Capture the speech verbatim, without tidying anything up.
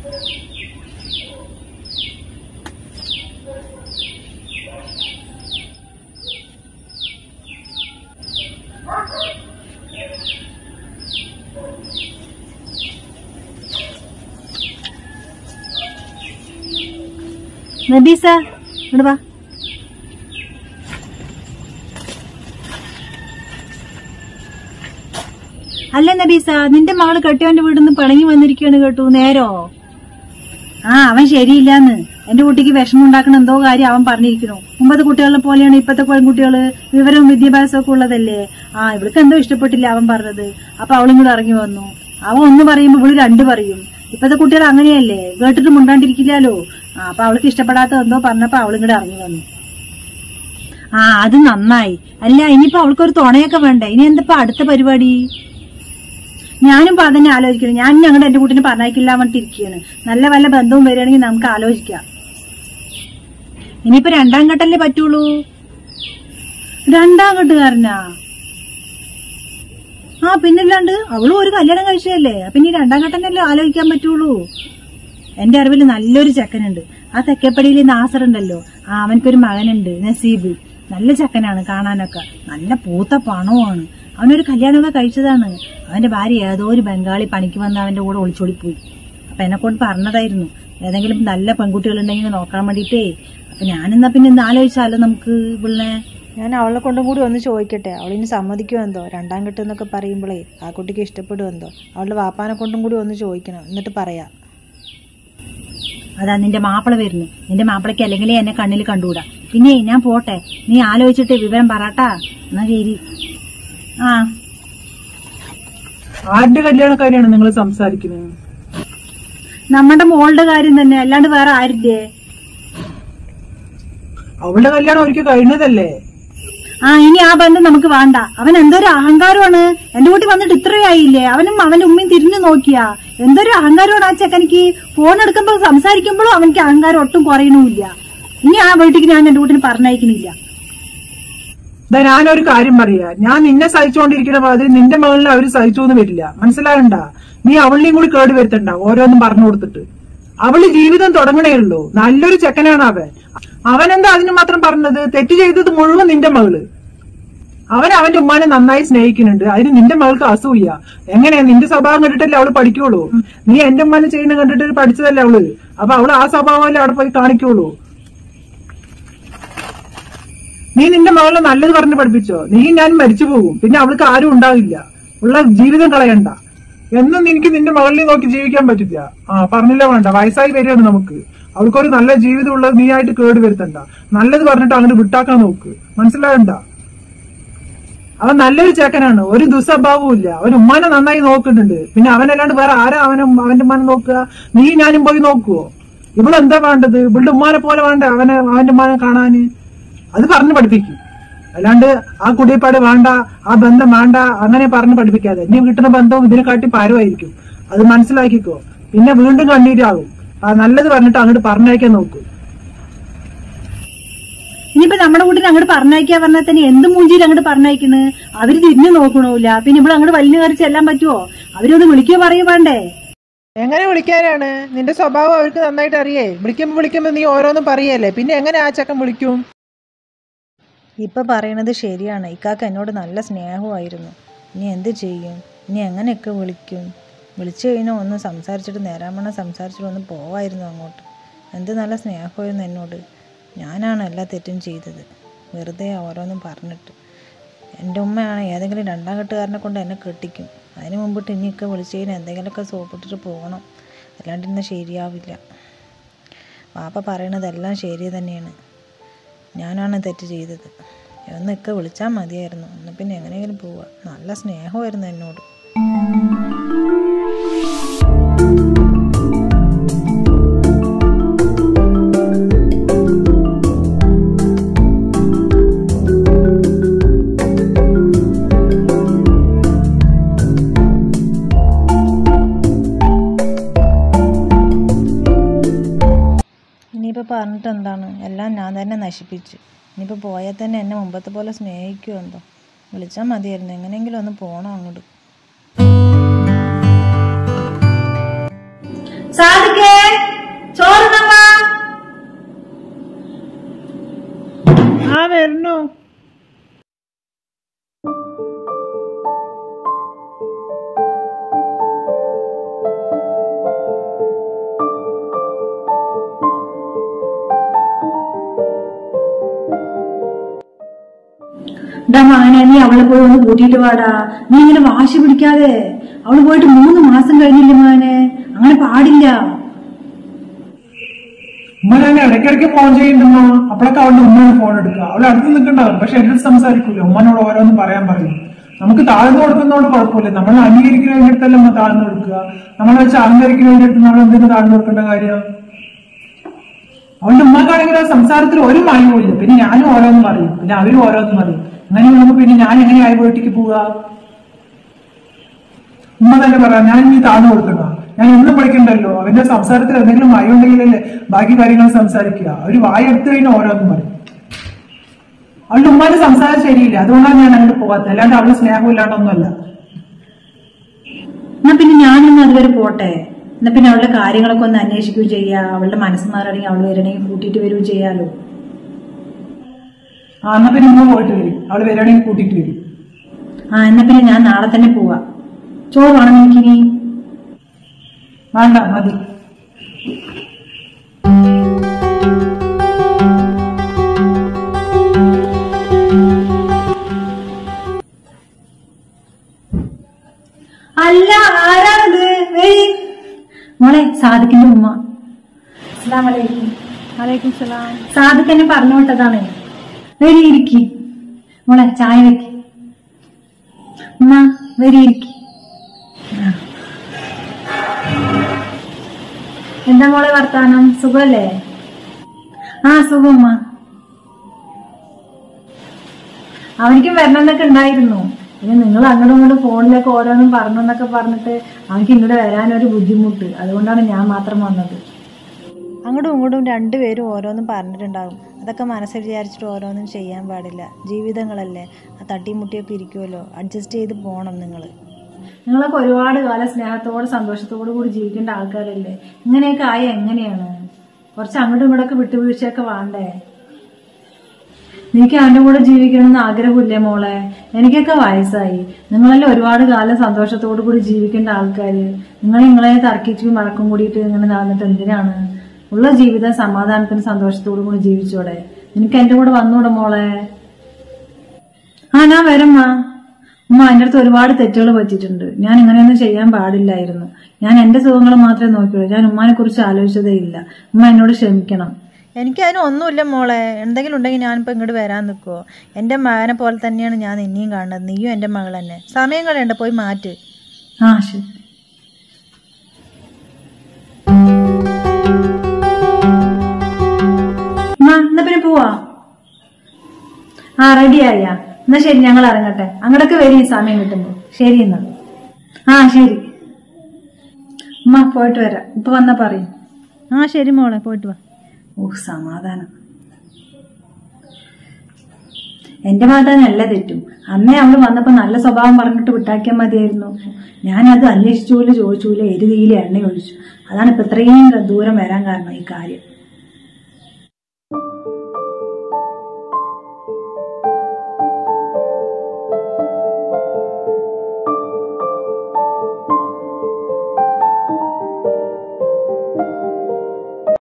നബീസ ഇങ്ങോട്ട് വാ. അല്ല നബീസ, നിന്റെ മകള് കെട്ടിയവന്റെ വീട്ടിൽ നിന്ന് പിണങ്ങി വന്നിരിക്കുകയാണ് കേട്ടു. നേരോ? ആ, അവൻ ശരിയില്ലാന്ന്. എന്റെ കുട്ടിക്ക് വിഷമം ഉണ്ടാക്കണ എന്തോ കാര്യം അവൻ പറഞ്ഞിരിക്കണു. മുമ്പത്തെ കുട്ടികളെ പോലെയാണ് ഇപ്പത്തെ പെൺകുട്ടികള്. വിവരവും വിദ്യാഭ്യാസവും ഒക്കെ ഉള്ളതല്ലേ. ആ, ഇവൾക്ക് എന്തോ ഇഷ്ടപ്പെട്ടില്ല അവൻ പറഞ്ഞത്. അപ്പൊ അവളും കൂടെ ഇറങ്ങി വന്നു. അവൻ ഒന്ന് പറയുമ്പോ ഇവള് രണ്ട് പറയും. ഇപ്പത്തെ കുട്ടികൾ അങ്ങനെയല്ലേ, കേട്ടിട്ട് മുണ്ടാണ്ടിരിക്കില്ലല്ലോ. ആ, അപ്പൊ അവൾക്ക് ഇഷ്ടപ്പെടാത്ത എന്തോ പറഞ്ഞപ്പോ അവളും കൂടെ ഇറങ്ങി വന്നു. ആ, അത് നന്നായി. അല്ല, ഇനിയിപ്പോ അവൾക്കൊരു തുണയൊക്കെ വേണ്ടേ? ഇനി എന്താ അടുത്ത പരിപാടി? ഞാനും ഇപ്പൊ അതന്നെ ആലോചിക്കണം. ഞാൻ ഞങ്ങളുടെ എന്റെ കുട്ടിനെ പറഞ്ഞയക്കില്ല പറഞ്ഞിട്ടിരിക്കുകയാണ്. നല്ല വല്ല ബന്ധവും വരികയാണെങ്കിൽ നമുക്ക് ആലോചിക്കാം. ഇനിയിപ്പോ രണ്ടാം ഘട്ടല്ലേ പറ്റുള്ളൂ. രണ്ടാം ഘട്ടുകാരനാ? ആ, പിന്നല്ലാണ്ട് അവളും ഒരു കല്യാണം കഴിച്ചതല്ലേ. അപ്പൊ ഇനി രണ്ടാം ഘട്ടനല്ലേ ആലോചിക്കാൻ പറ്റുള്ളൂ. എന്റെ അറിവിൽ നല്ലൊരു ചെക്കനുണ്ട്. ആ തെക്കേപ്പടിയിൽ നാസർ ഉണ്ടല്ലോ, ആ അവനക്കൊരു മകനുണ്ട്, നസീബ്. നല്ല ചെക്കനാണ് കാണാനൊക്കെ. നല്ല പൂത്ത പണവുമാണ്. അവനൊരു കല്യാണമൊക്കെ കഴിച്ചതാണ്. അവന്റെ ഭാര്യ ഏതോ ഒരു ബംഗാളി പണിക്ക് വന്ന് അവന്റെ കൂടെ ഒളിച്ചോടിപ്പോയി. അപ്പൊ എന്നെ കൊണ്ട് പറഞ്ഞതായിരുന്നു ഏതെങ്കിലും നല്ല പെൺകുട്ടികളുണ്ടെങ്കിൽ നോക്കാൻ വേണ്ടിട്ടേ. അപ്പൊ ഞാനെന്നാ പിന്നെ ഇന്ന് ആലോചിച്ചാലോ നമുക്ക് പിള്ളേ. ഞാൻ അവളെ കൊണ്ടും കൂടി ഒന്ന് ചോദിക്കട്ടെ, അവളിനി സമ്മതിക്കുമോ എന്തോ. രണ്ടാം കെട്ട് എന്നൊക്കെ പറയുമ്പോഴേ ആ കുട്ടിക്ക് ഇഷ്ടപ്പെടുമോ എന്തോ. അവളുടെ വാപ്പാനെ കൊണ്ടും കൂടി ഒന്ന് ചോദിക്കണം, എന്നിട്ട് പറയാം. അതാ നിന്റെ മാപ്പിള വരുന്നു. നിന്റെ മാപ്പിളയ്ക്ക് അല്ലെങ്കിലേ എന്നെ കണ്ണിൽ കണ്ടുകൂടാ. പിന്നെ ഞാൻ പോട്ടെ, നീ ആലോചിച്ചിട്ട് വിവരം പറട്ടാ. എന്നാ ശരി. ആ, ആരുടെ കല്യാണക്കാരിയാണ് നിങ്ങൾ സംസാരിക്കുന്നത്? നമ്മുടെ മോളുടെ കാര്യം തന്നെ, അല്ലാണ്ട് വേറെ ആരില്ലേ? അവളുടെ കല്യാണം ഒരിക്കൽ കഴിഞ്ഞതല്ലേ. ആ, ഇനി ആ ബന്ധം നമുക്ക് വേണ്ട. അവൻ എന്തൊരു അഹങ്കാരമാണ്. എന്റെ കൂട്ടി വന്നിട്ട് ഇത്രയായില്ലേ. അവനും അവന്റെ ഉമ്മയും തിരിഞ്ഞു നോക്കിയാ. എന്തൊരു അഹങ്കാരമാണ് ആ ചെക്കനിക്ക്. ഫോൺ എടുക്കുമ്പോ സംസാരിക്കുമ്പോഴും അവനിക്ക് അഹങ്കാരം ഒട്ടും കുറയണമില്ല. ഇനി ആ വീട്ടിക്ക് ഞാൻ എന്റെ കൂട്ടിന് പറഞ്ഞയക്കണില്ല. ഞാനൊരു കാര്യം പറയാ, ഞാൻ നിന്നെ സഹിച്ചുകൊണ്ടിരിക്കുന്ന മാതിരി നിന്റെ മകളിനെ അവര് സഹിച്ചോന്ന് വരില്ല. മനസ്സിലാകണ്ട. നീ അവളിനെയും കൂടി കേട് വരുത്തണ്ട ഓരോന്നും പറഞ്ഞു കൊടുത്തിട്ട്. അവള് ജീവിതം തുടങ്ങണേ ഉള്ളൂ. നല്ലൊരു ചെക്കനാണ് അവൻ. അവനെന്താ അതിന് മാത്രം പറഞ്ഞത്? തെറ്റ് ചെയ്തത് മുഴുവൻ നിന്റെ മകള്. അവൻ അവന്റെ ഉമ്മാനെ നന്നായി സ്നേഹിക്കുന്നുണ്ട്. അതിന് നിന്റെ മകൾക്ക് അസൂയ. എങ്ങനെയാ? നിന്റെ സ്വഭാവം കണ്ടിട്ടല്ലേ അവള് പഠിക്കുള്ളൂ. നീ എന്റെ ഉമ്മാനെ ചെയ്യുന്ന കണ്ടിട്ട് പഠിച്ചതല്ലേ അവള്. അപ്പൊ അവള് ആ സ്വഭാവമല്ലേ അവിടെ പോയി കാണിക്കുള്ളൂ. നീ നിന്റെ മകളെ നല്ലത് പറഞ്ഞ് പഠിപ്പിച്ചോ. നീ ഞാൻ മരിച്ചു പോകും. പിന്നെ അവൾക്ക് ആരും ഉണ്ടാവില്ല. ഉള്ള ജീവിതം കളയണ്ട. എന്നും എനിക്ക് നിന്റെ മകളിനെ നോക്കി ജീവിക്കാൻ പറ്റില്ല. ആ, പറഞ്ഞില്ല വേണ്ട. വയസ്സായി വരികയാണ് നമുക്ക്. അവൾക്കൊരു നല്ല ജീവിതം ഉള്ളത് നീ ആയിട്ട് കേട് വരുത്തണ്ട. നല്ലത് പറഞ്ഞിട്ട് അങ്ങനെ വിട്ടാക്കാൻ നോക്ക്. മനസ്സിലാകണ്ട. അവൻ നല്ലൊരു ചേക്കനാണ്. ഒരു ദുസ്വഭാവവും ഇല്ല. അവൻ ഉമ്മാനെ നന്നായി നോക്കുന്നുണ്ട്. പിന്നെ അവനല്ലാണ്ട് വേറെ ആരാ അവനും അവന്റെ ഉമ്മാനെ നോക്കുക? നീ ഞാനും പോയി നോക്കുവോ? ഇവളെന്താ വേണ്ടത്? ഇവളുടെ ഉമ്മാനെ പോലെ വേണ്ട അവനെ അവന്റെ ഉമ്മാനെ കാണാന്. അത് പറഞ്ഞു പഠിപ്പിക്കും. അല്ലാണ്ട് ആ കുടിയപ്പാട് വേണ്ട, ആ ബന്ധം വേണ്ട അങ്ങനെ പറഞ്ഞു പഠിപ്പിക്കാതെ. ഇനി കിട്ടുന്ന ബന്ധവും ഇതിനെക്കാട്ടി പാരമായിരിക്കും. അത് മനസ്സിലാക്കിക്കോ. പിന്നെ വീണ്ടും കണ്ണീരാകും. ആ നല്ലത് പറഞ്ഞിട്ട് അങ്ങോട്ട് പറഞ്ഞയക്കാൻ നോക്കൂ. ഇനിയിപ്പോ നമ്മുടെ കൂട്ടിന് അങ്ങോട്ട് പറഞ്ഞയക്കാ പറഞ്ഞാൽ തന്നെ എന്ത് മൂഞ്ചിയിൽ അങ്ങോട്ട് പറഞ്ഞയക്കണ്? അവര് തിരിഞ്ഞു നോക്കണില്ല. പിന്നെ ഇവിടെ അങ്ങോട്ട് വലിഞ്ഞു കയറി ചെല്ലാൻ പറ്റുമോ? അവരൊന്ന് വിളിക്കുകയോ പറയുകയോ വേണ്ടേ? എങ്ങനെ വിളിക്കാനാണ്? നിന്റെ സ്വഭാവം അവർക്ക് നന്നായിട്ട് അറിയേ. വിളിക്കുമ്പോ വിളിക്കുമ്പോ നീ ഓരോന്നും പറയല്ലേ. പിന്നെ എങ്ങനെ ആ ചക്കൻ വിളിക്കും? ഇപ്പം പറയണത് ശരിയാണ്. ഇക്കാക്ക് എന്നോട് നല്ല സ്നേഹമായിരുന്നു. ഇനി എന്ത് ചെയ്യും? ഇനി എങ്ങനെയൊക്കെ വിളിക്കും? വിളിച്ചു കഴിഞ്ഞാൽ ഒന്ന് സംസാരിച്ചിട്ട് നേരാമണ്ണം സംസാരിച്ചിട്ട് ഒന്ന് പോവായിരുന്നു അങ്ങോട്ട്. എന്ത് നല്ല സ്നേഹമായിരുന്നു എന്നോട്. ഞാനാണ് എല്ലാ തെറ്റും ചെയ്തത്, വെറുതെ ഓരോന്നും പറഞ്ഞിട്ട്. എൻ്റെ ഉമ്മയാണ് ഏതെങ്കിലും രണ്ടാം കെട്ടുകാരനെ കൊണ്ട് എന്നെ കെട്ടിക്കും. അതിന് മുമ്പിട്ട് ഇനിയൊക്കെ വിളിച്ചു കഴിഞ്ഞാൽ എന്തെങ്കിലുമൊക്കെ സോപ്പിട്ടിട്ട് പോകണം. അല്ലാണ്ട് ഇന്ന് ശരിയാവില്ല. വാപ്പ പറയണതെല്ലാം ശരി തന്നെയാണ്. ഞാനാണ് തെറ്റ് ചെയ്തത്. എന്നൊക്കെ വിളിച്ചാൽ മതിയായിരുന്നു. എന്നാൽ പിന്നെ എങ്ങനെയെങ്കിലും പോവുക. നല്ല സ്നേഹമായിരുന്നു എന്നോട്. ഇനിയിപ്പോൾ പറഞ്ഞിട്ട് എന്താണ്? എല്ലാം ഞാൻ തന്നെ നശിപ്പിച്ചു. ഇനിയിപ്പോൾ പോയാൽ തന്നെ എന്നെ മുമ്പത്തെ പോലെ സ്നേഹിക്കുമോ എന്തോ. വിളിച്ചാൽ മതിയായിരുന്നു. എങ്ങനെയെങ്കിലും ഒന്ന് പോകണം അങ്ങോട്ട്. സാധിക്കേ ചോറുന്നമ്മ. ആ വരണു. മകനെ നീ അവളെ പോയി ഒന്ന് കൂട്ടിയിട്ട് വാടാ. നീ ഇങ്ങനെ വാശി പിടിക്കാതെ. അവള് പോയിട്ട് മൂന്ന് മാസം കഴിഞ്ഞില്ലേ മകനെ, അങ്ങനെ പാടില്ല. ഉമ്മ ഞാൻ ഇടയ്ക്കിടയ്ക്ക് ഫോൺ ചെയ്യുന്നുണ്ടോ, അപ്പോഴൊക്കെ അവളുടെ ഉമ്മയാണ് ഫോൺ എടുക്കുക. അവൾ അടുത്ത് നിൽക്കണ്ടാവും, പക്ഷെ എന്റെ അടുത്ത് സംസാരിക്കൂല. ഉമ്മനോട് ഓരോന്നും പറയാൻ പറയും. നമുക്ക് താഴ്ന്നു കൊടുക്കുന്നതോട് കുഴപ്പമില്ല. നമ്മൾ അംഗീകരിക്കുന്നതിന്റെ അടുത്തല്ല നമ്മൾ താഴ്ന്നു കൊടുക്കുക. നമ്മളെ വെച്ച് അഹങ്കരിക്കുന്നതിന്റെ അടുത്ത് നമ്മൾ എന്തിനു താഴ്ന്നു കൊടുക്കേണ്ട കാര്യം? അവളുടെ ഉമ്മക്കാണെങ്കിൽ ആ സംസാരത്തിൽ ഒരു മായവും ഇല്ല. പിന്നെ ഞാനും ഓരോന്നും പറയും, പിന്നെ അവരും ഓരോന്നും പറയും. അങ്ങനെ നമുക്ക് പിന്നെ ഞാൻ എങ്ങനെയായി വീട്ടിലേക്ക് പോവുക? ഉമ്മ തന്നെ പറയാം, ഞാൻ ഇനി താഴ്ന്നു കൊടുക്കണോ? ഞാൻ ഒന്നും പഠിക്കണ്ടല്ലോ. അവന്റെ സംസാരത്തിൽ എന്തെങ്കിലും വായ ഉണ്ടെങ്കിലല്ലേ ബാക്കി കാര്യങ്ങൾ സംസാരിക്കുക. അവര് വായ എടുത്തു കഴിഞ്ഞാൽ ഓരോന്നും പറയും. അവളുടെ ഉമ്മാന്റെ സംസാരം ശരിയില്ല, അതുകൊണ്ടാണ് ഞാൻ അങ്ങോട്ട് പോകാത്തത്. അല്ലാണ്ട് അവള് സ്നേഹമില്ലാണ്ടൊന്നുമല്ല. എന്നാ പിന്നെ ഞാനൊന്ന് അതുവരെ പോട്ടെ. എന്നാ പിന്നെ അവളുടെ കാര്യങ്ങളൊക്കെ ഒന്ന് അന്വേഷിക്കുകയും ചെയ്യാ. അവളുടെ മനസ്സ് മാറണമെങ്കിൽ അവള് വരണമെങ്കിൽ കൂട്ടിയിട്ട് വരികയും ചെയ്യാലോ. ആ എന്നാ പിന്നെ ഉമ്മ പോയിട്ട് വരും. അവള് വരണമെങ്കിൽ കൂട്ടിയിട്ട് വരും. ആ എന്നാ പിന്നെ ഞാൻ നാളെ തന്നെ പോവാ. ചോറ് വേണം എനിക്കിനി? വേണ്ട, മതി. അല്ല, ആരാണത്? മോളെ, സാദിഖിന്റെ ഉമ്മ. അസ്സലാമു അലൈക്കും. വലൈക്കും സലാം. സാദിഖ് എന്നെ പറഞ്ഞു വിട്ടതാണ്. വരി ഇരിക്കി മോളെ, ചായ വെക്ക്. ഉമ്മ വരി ഇരിക്കി. എന്താ മോളെ വർത്താനം? സുഖല്ലേ? ആ സുഖം ഉമ്മ. അവനിക്കും വരണമെന്നൊക്കെ ഉണ്ടായിരുന്നു. പിന്നെ നിങ്ങൾ അങ്ങോട്ടും ഇങ്ങോട്ടും ഫോണിലൊക്കെ ഓരോന്നും പറഞ്ഞു എന്നൊക്കെ പറഞ്ഞിട്ട് അവനിക്ക് ഇങ്ങോട്ട് വരാനൊരു ബുദ്ധിമുട്ട്. അതുകൊണ്ടാണ് ഞാൻ മാത്രം വന്നത്. അങ്ങോട്ടും ഇങ്ങോട്ടും രണ്ടുപേരും ഓരോന്നും പറഞ്ഞിട്ടുണ്ടാകും. അതൊക്കെ മനസ്സിൽ വിചാരിച്ചിട്ട് ഓരോന്നും ചെയ്യാൻ പാടില്ല. ജീവിതങ്ങളല്ലേ, ആ തട്ടിമുട്ടിയൊക്കെ ഇരിക്കുമല്ലോ. അഡ്ജസ്റ്റ് ചെയ്ത് പോകണം നിങ്ങൾ. നിങ്ങളൊക്കെ ഒരുപാട് കാലം സ്നേഹത്തോടെ സന്തോഷത്തോടു കൂടി ജീവിക്കേണ്ട ആൾക്കാരല്ലേ. ഇങ്ങനെയൊക്കെ ആയ എങ്ങനെയാണ്? കുറച്ച് അങ്ങോട്ടും ഇങ്ങോട്ടൊക്കെ വിട്ടുവീഴ്ചയൊക്കെ വേണ്ടേ? എനിക്ക് അവന്റെ കൂടെ ജീവിക്കണമെന്ന് ആഗ്രഹമില്ലേ മോളെ? എനിക്കൊക്കെ വയസ്സായി. നിങ്ങളെല്ലാം ഒരുപാട് കാലം സന്തോഷത്തോടു കൂടി ജീവിക്കേണ്ട ആൾക്കാര്. നിങ്ങൾ നിങ്ങളെ തർക്കിച്ചും വഴക്കും കൂടിയിട്ട് ഇങ്ങനെ നടന്നിട്ട് എന്തിനാണ്? ഉള്ള ജീവിതം സമാധാനത്തിന് സന്തോഷത്തോടു കൂടി ജീവിച്ചോടെ. എനിക്ക് എന്റെ കൂടെ വന്നൂടെ മോളെ? ആ ഞാൻ വരും മാ. ഉമ്മ, എന്റെ അടുത്ത് ഒരുപാട് തെറ്റുകൾ പറ്റിയിട്ടുണ്ട്. ഞാൻ ഇങ്ങനെയൊന്നും ചെയ്യാൻ പാടില്ലായിരുന്നു. ഞാൻ എന്റെ സുഖങ്ങൾ മാത്രമേ നോക്കിയുള്ളൂ. ഞാൻ ഉമ്മാനെ കുറിച്ച് ആലോചിച്ചതേ ഇല്ല. ഉമ്മ എന്നോട് ക്ഷമിക്കണം. എനിക്കതിന് ഒന്നുമില്ല മോളെ. എന്തെങ്കിലും ഉണ്ടെങ്കിൽ ഞാനിപ്പോൾ ഇങ്ങോട്ട് വരാൻ നിൽക്കുമോ? എൻ്റെ മകനെ പോലെ തന്നെയാണ് ഞാൻ നിന്നെയും കാണുന്നത്. നീയും എൻ്റെ മകൾ തന്നെ. സമയം കളയണ്ട, പോയി മാറ്റ്. ആ ശരി. എന്നാ പിന്നെ പോവാ. ആ റെഡിയായ? എന്നാ ശരി, ഞങ്ങൾ ഇറങ്ങട്ടെ. അങ്ങോട്ടൊക്കെ വരും സമയം കിട്ടുമ്പോ. ശരി എന്നാ. ആ ശരി ഉമ്മ, പോയിട്ട് വരാം. ഇപ്പൊ വന്നാ പറയും. ആ ശരി മോളെ, പോയിട്ട് വാ. ഓ സമാധാനം. എന്റെ ഭാഗത്താനല്ല തെറ്റും. അന്നേ അവള് വന്നപ്പോ നല്ല സ്വഭാവം പറഞ്ഞിട്ട് വിട്ടാക്കിയാൽ മതിയായിരുന്നു. ഞാനത് അന്വേഷിച്ചൂല, ചോദിച്ചൂല, എരുതിയിലെ എണ്ണ ഒഴിച്ചു. അതാണ് ഇപ്പൊ ഇത്രയും ദൂരം വരാൻ കാരണം ഈ കാര്യം.